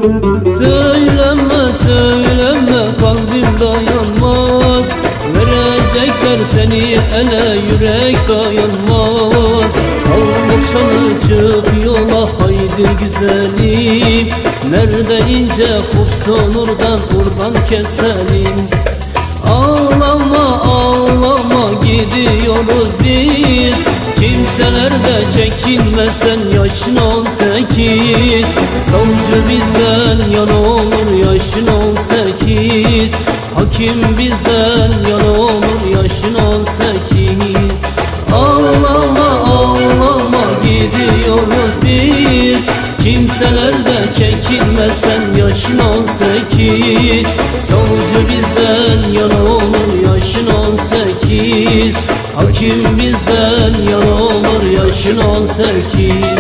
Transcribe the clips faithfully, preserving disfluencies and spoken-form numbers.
Söyleme söyleme kalbim dayanmaz, verecekler seni ele yürek dayanmaz. Aldık şanı çık yola haydi güzelim, nerede ince kopsun oradan buradan keselim. Ağlama ağlama gidiyoruz biz, kimseler de çekinmesen yaşın on sekiz. Savcı bizden yana olur yaşın on sekiz, hakim bizden yana olur yaşın on sekiz. Ağlama ağlama gidiyoruz biz, kimseler de çekinmesen yaşın on sekiz. Savcı bizden yana olur yaşın on sekiz, hakim bizden yana olur yaşın on sekiz.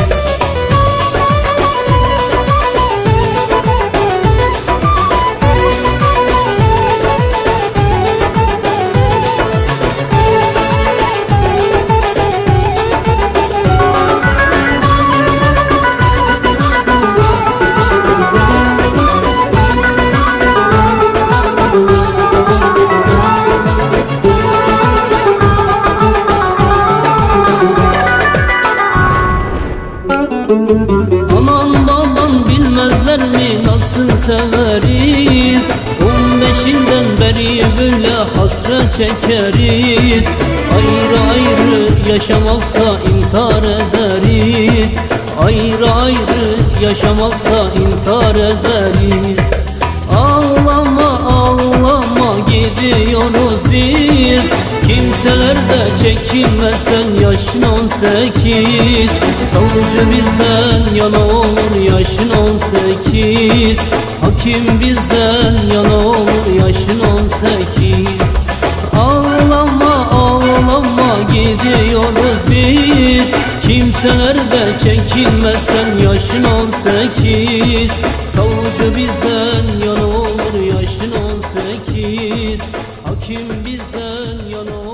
Aman babam bilmezler mi nasıl severiz, on beşinden beri böyle hasret çekeriz. Ayrı ayrı yaşamaksa intihar ederiz, ayrı ayrı yaşamaksa intihar ederiz. Ağlama ağlama gidiyoruz biz, kimseler de çekinmesen yaşın on sekiz. Savcı bizden yana olur yaşın on sekiz, hakim bizden yana olur yaşın on sekiz. Ağlama ağlama gidiyoruz biz, kimseler de çekinmesen yaşın on sekiz. Savcı bizden yana olur yaşın on sekiz, hakim bizden yana olur.